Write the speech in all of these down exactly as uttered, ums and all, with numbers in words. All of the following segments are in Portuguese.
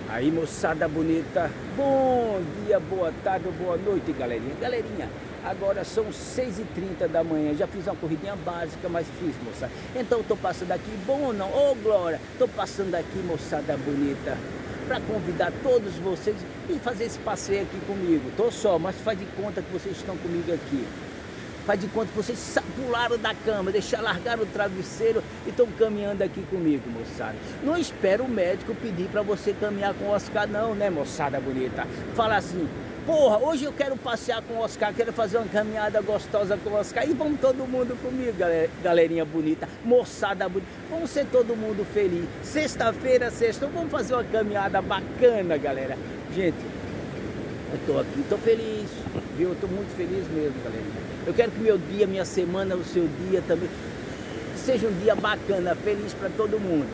Aí, moçada bonita, bom dia, boa tarde, boa noite, galerinha. Galerinha, agora são seis e trinta da manhã, já fiz uma corridinha básica, mas fiz, moçada. Então, tô passando aqui, bom ou não? Ô, Glória, tô passando aqui, moçada bonita, para convidar todos vocês e fazer esse passeio aqui comigo. Tô só, mas faz de conta que vocês estão comigo aqui. Faz de conta que vocês pularam da cama, deixaram, largaram o travesseiro e estão caminhando aqui comigo, moçada. Não espera o médico pedir para você caminhar com o Oscar não, né, moçada bonita? Fala assim, porra, hoje eu quero passear com o Oscar, quero fazer uma caminhada gostosa com o Oscar. E vamos todo mundo comigo, galerinha bonita, moçada bonita. Vamos ser todo mundo feliz. Sexta-feira, sexta, vamos fazer uma caminhada bacana, galera. Gente, eu tô aqui, tô feliz, viu? Eu tô muito feliz mesmo, galerinha. Eu quero que meu dia, minha semana, o seu dia também seja um dia bacana, feliz para todo mundo.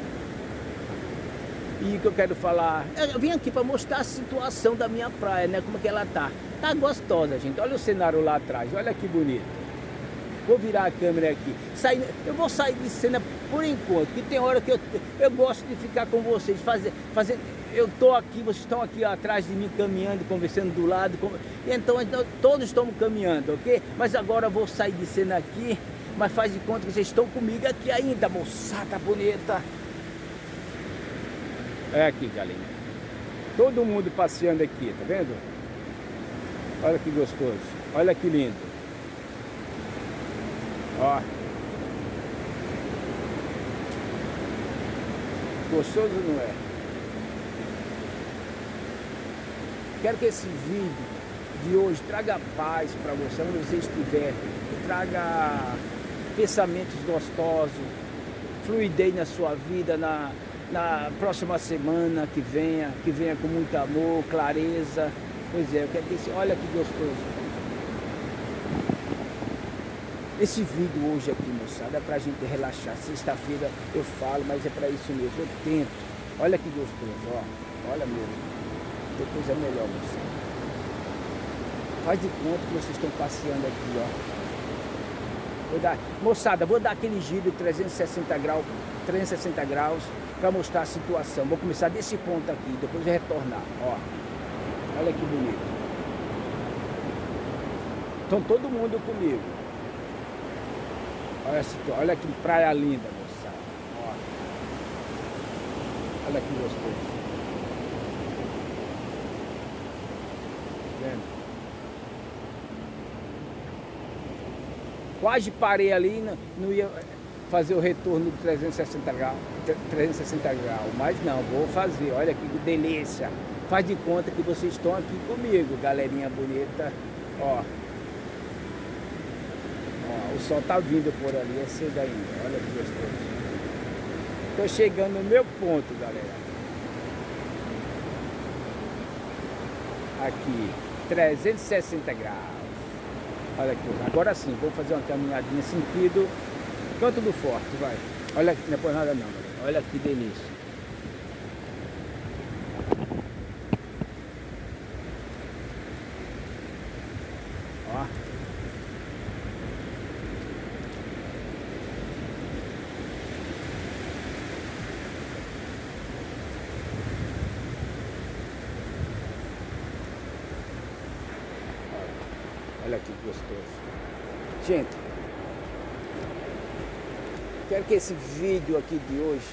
E o que eu quero falar, eu vim aqui para mostrar a situação da minha praia, né? Como é que ela tá. Tá gostosa, gente. Olha o cenário lá atrás, olha que bonito. Vou virar a câmera aqui. Sair, eu vou sair de cena por enquanto, que tem hora que eu, eu gosto de ficar com vocês, fazer, fazer, eu tô aqui, vocês estão aqui atrás de mim caminhando, conversando do lado, com, então, então todos estamos caminhando, ok? Mas agora eu vou sair de cena aqui, mas faz de conta que vocês estão comigo aqui ainda, moçada bonita. É aqui, galera. Todo mundo passeando aqui, tá vendo? Olha que gostoso, olha que lindo. Ó, gostoso não é? Quero que esse vídeo de hoje traga paz para você, onde você estiver, que traga pensamentos gostosos, fluidez na sua vida, na, na próxima semana que venha, que venha com muito amor, clareza. Pois é, eu quero que esse, olha que gostoso. Esse vídeo hoje aqui, moçada, é pra gente relaxar. Sexta-feira eu falo, mas é pra isso mesmo. Eu tento. Olha que gostoso, ó. Olha mesmo. Depois é melhor, moçada. Faz de conta que vocês estão passeando aqui, ó. Vou dar, moçada, vou dar aquele giro de trezentos e sessenta graus, trezentos e sessenta graus pra mostrar a situação. Vou começar desse ponto aqui, depois eu retornar, ó. Olha que bonito. Estão todo mundo comigo. Olha, olha que praia linda, moçada. Ó. Olha que gostoso. Vendo? Quase parei ali, não, não ia fazer o retorno de trezentos e sessenta graus, trezentos e sessenta graus, mas não, vou fazer. Olha que delícia. Faz de conta que vocês estão aqui comigo, galerinha bonita. Ó. O sol tá vindo por ali, é cedo ainda, olha que gostoso. Tô chegando no meu ponto, galera. Aqui, trezentos e sessenta graus. Olha aqui, agora sim, vou fazer uma caminhadinha sentido Canto do Forte, vai. Olha aqui, não é por nada não, galera. Olha que delícia. Ó. Olha que gostoso. Gente, quero que esse vídeo aqui de hoje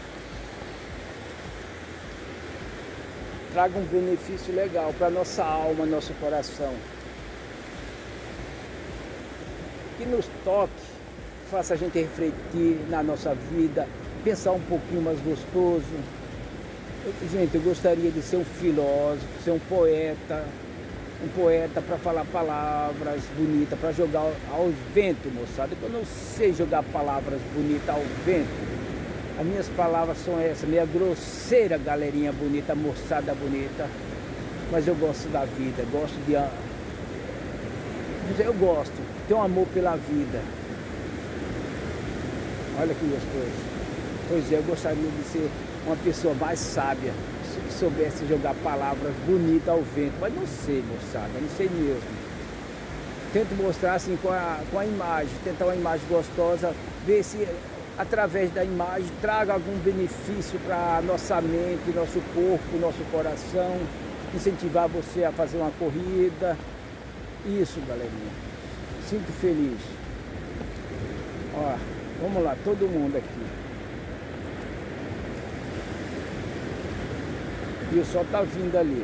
traga um benefício legal para nossa alma, nosso coração. Que nos toque, faça a gente refletir na nossa vida, pensar um pouquinho mais gostoso. Eu, gente, eu gostaria de ser um filósofo, ser um poeta, um poeta para falar palavras bonitas, para jogar ao vento, moçada. Eu não sei jogar palavras bonitas ao vento. As minhas palavras são essas, meia grosseira, galerinha bonita, moçada bonita. Mas eu gosto da vida, gosto de... Eu gosto, tenho um amor pela vida. Olha que gostoso. Pois é, eu gostaria de ser uma pessoa mais sábia, que soubesse jogar palavras bonitas ao vento, mas não sei, moçada, não sei mesmo. Tento mostrar assim com a, com a imagem, tentar uma imagem gostosa, ver se através da imagem, traga algum benefício para nossa mente, nosso corpo, nosso coração, incentivar você a fazer uma corrida. Isso, galerinha. Sinto feliz. Ó, vamos lá, todo mundo aqui. E o sol tá vindo ali.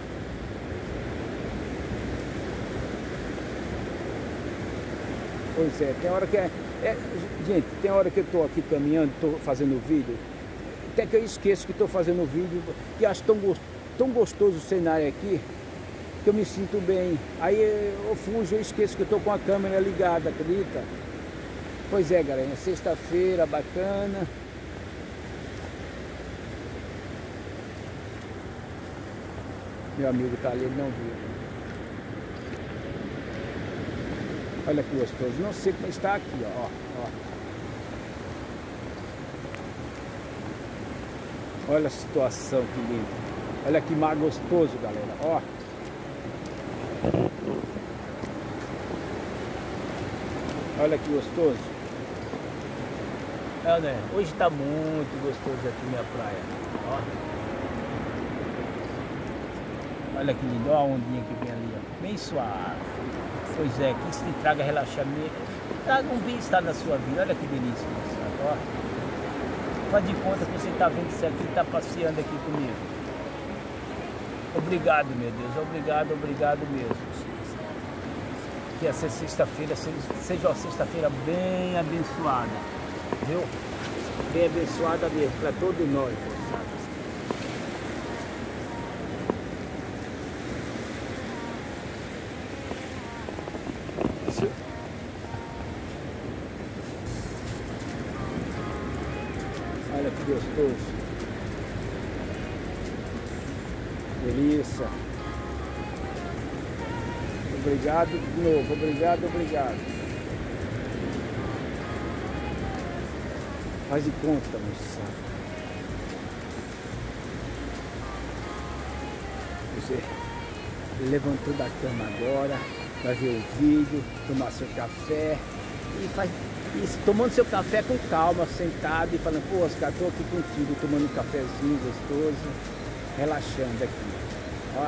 Pois é, tem hora que é, é... Gente, tem hora que eu tô aqui caminhando, tô fazendo vídeo, até que eu esqueço que tô fazendo vídeo, que acho tão, tão gostoso o cenário aqui, que eu me sinto bem. Aí eu fujo, eu esqueço que eu tô com a câmera ligada, acredita? Pois é, galera, sexta-feira, bacana. Meu amigo tá ali, ele não viu. Olha que gostoso. Não sei como está aqui, ó, ó. Olha a situação, que lindo. Olha que mar gostoso, galera, ó. Olha que gostoso. É, né? Hoje tá muito gostoso aqui minha praia, ó. Olha que lindo, olha a ondinha que vem ali, ó. Bem suave. Pois é, que isso te traga relaxamento, traga um bem-estar na sua vida. Olha que delícia, sabe? Ó. Faz de conta que você está vendo isso aqui, está passeando aqui comigo. Obrigado, meu Deus, obrigado, obrigado mesmo. Que essa sexta-feira seja uma sexta-feira bem abençoada, viu? Bem abençoada mesmo, para todos nós, sabe? Olha que gostoso. Delícia. Obrigado de novo. Obrigado, obrigado. Faz de conta, moçada. Você levantou da cama agora, vai ver o vídeo, tomar seu café e faz isso, tomando seu café com calma, sentado e falando, pô, Oscar, tô aqui contigo, tomando um cafezinho gostoso, relaxando aqui, ó.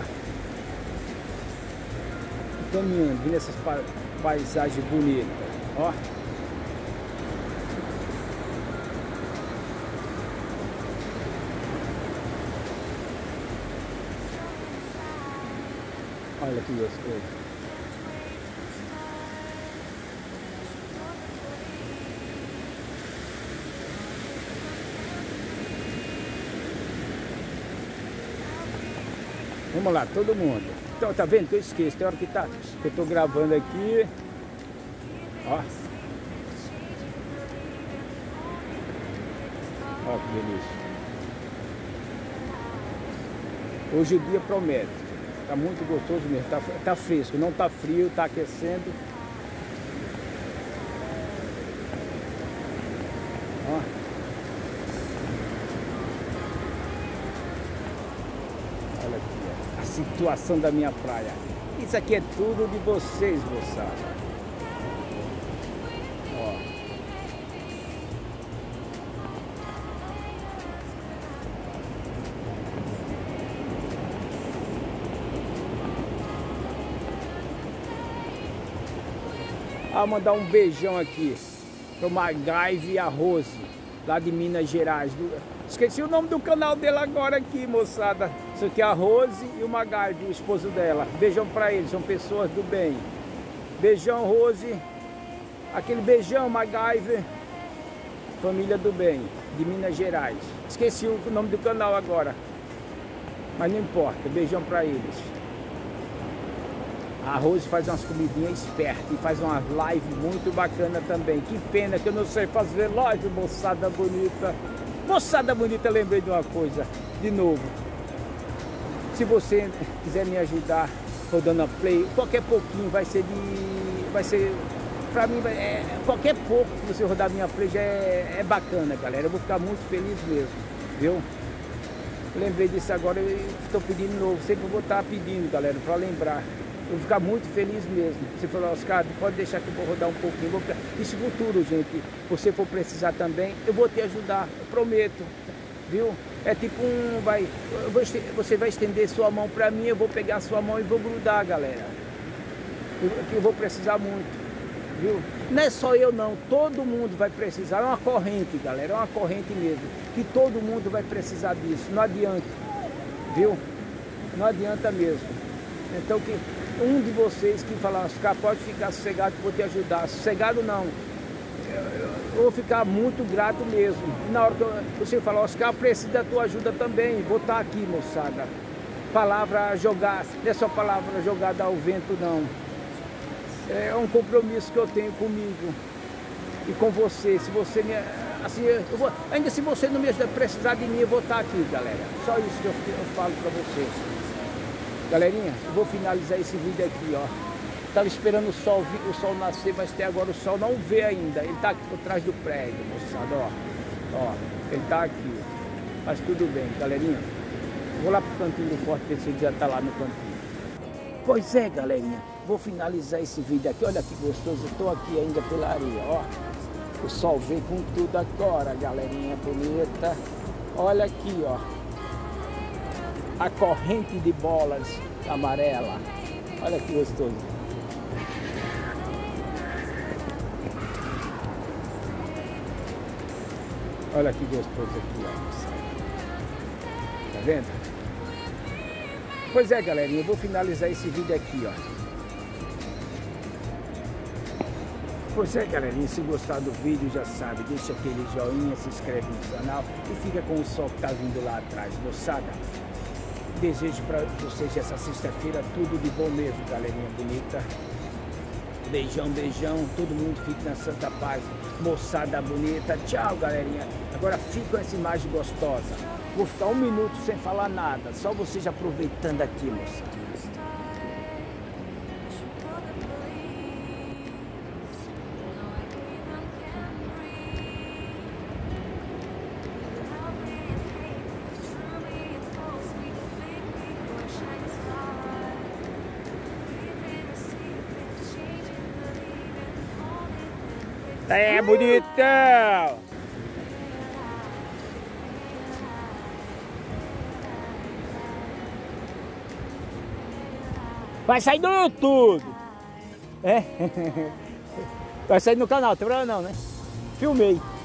Caminhando, vendo essas pa paisagens bonitas, ó. Olha que gostoso. Vamos lá, todo mundo. Então, tá vendo que eu esqueço? Tem hora que, tá, que eu tô gravando aqui. Ó. Ó que delícia. Hoje o dia promete. Tá muito gostoso mesmo. Tá, tá fresco, não tá frio, tá aquecendo. Ó. Olha aqui, ó, a situação da minha praia. Isso aqui é tudo de vocês, moçada. Ó. Ah, mandar um beijão aqui pro Magaive e a Rose, lá de Minas Gerais. Esqueci o nome do canal dela agora aqui, moçada. Isso aqui é a Rose e o Magaive, o esposo dela. Beijão pra eles, são pessoas do bem. Beijão, Rose. Aquele beijão, Magaive. Família do bem, de Minas Gerais. Esqueci o nome do canal agora, mas não importa. Beijão pra eles. A Rose faz umas comidinhas espertas e faz uma live muito bacana também. Que pena que eu não sei fazer live, moçada bonita. Moçada bonita, lembrei de uma coisa, de novo. Se você quiser me ajudar rodando a play, qualquer pouquinho vai ser de... Vai ser... Pra mim, é, qualquer pouco que você rodar minha play já é, é bacana, galera. Eu vou ficar muito feliz mesmo, viu? Lembrei disso agora, eu estou pedindo de novo. Sempre vou estar pedindo, galera, para lembrar. Eu vou ficar muito feliz mesmo. Você falou, Oscar, pode deixar que eu vou rodar um pouquinho. Vou ficar... E se no futuro, gente, você for precisar também, eu vou te ajudar, eu prometo. Viu? É tipo um, vai, eu vou, você vai estender sua mão para mim, eu vou pegar sua mão e vou grudar, galera. Eu, eu vou precisar muito. Viu? Não é só eu não, todo mundo vai precisar, é uma corrente, galera, é uma corrente mesmo, que todo mundo vai precisar disso, não adianta, viu? Não adianta mesmo. Então que um de vocês que falar, Oscar, pode ficar sossegado que vou te ajudar, sossegado não, eu, eu vou ficar muito grato mesmo. E na hora que eu, você falar, Oscar, preciso da tua ajuda também, vou estar aqui, moçada. Palavra jogar, não é só palavra jogada ao vento não. É um compromisso que eu tenho comigo e com você. Se você me, assim, eu vou, ainda se você não me precisar de mim, eu vou estar aqui, galera. Só isso que eu, eu falo para vocês. Galerinha, eu vou finalizar esse vídeo aqui, ó. Tava esperando o sol, o sol nascer, mas até agora o sol não vê ainda. Ele tá aqui por trás do prédio, moçada, ó. Ó, ele tá aqui. Mas tudo bem, galerinha. Vou lá pro cantinho do forte, ver se ele já tá lá no cantinho. Pois é, galerinha. Vou finalizar esse vídeo aqui, olha que gostoso, eu tô aqui ainda pela areia, ó. O sol vem com tudo agora, galerinha bonita. Olha aqui, ó. A corrente de bolas amarela. Olha que gostoso. Olha que gostoso aqui, ó. Tá vendo? Pois é, galerinha, eu vou finalizar esse vídeo aqui, ó. Pois é, galerinha, se gostar do vídeo, já sabe, deixa aquele joinha, se inscreve no canal e fica com o sol que tá vindo lá atrás, moçada. Desejo para vocês essa sexta-feira tudo de bom mesmo, galerinha bonita. Beijão, beijão, todo mundo fique na santa paz, moçada bonita. Tchau, galerinha. Agora fica com essa imagem gostosa. Vou ficar um minuto sem falar nada, só vocês aproveitando aqui, moçada. É bonitão! Vai sair no YouTube! É? Vai sair no canal, tem problema não, né? Filmei!